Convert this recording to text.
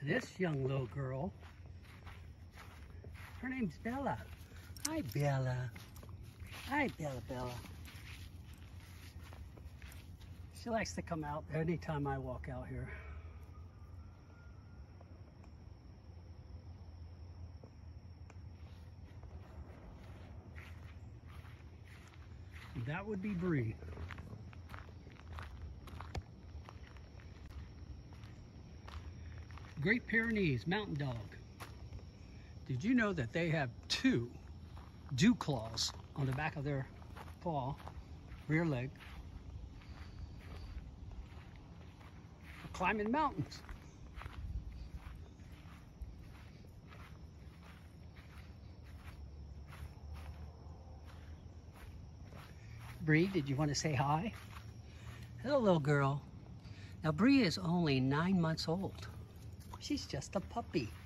This young little girl, her name's Bella. Hi, Bella. Hi, Bella, Bella. She likes to come out anytime I walk out here. That would be Bree. Great Pyrenees mountain dog. Did you know that they have two dew claws on the back of their paw, rear leg, for climbing mountains? Bree, did you want to say hi? Hello, little girl. Now, Bree is only 9 months old. She's just a puppy.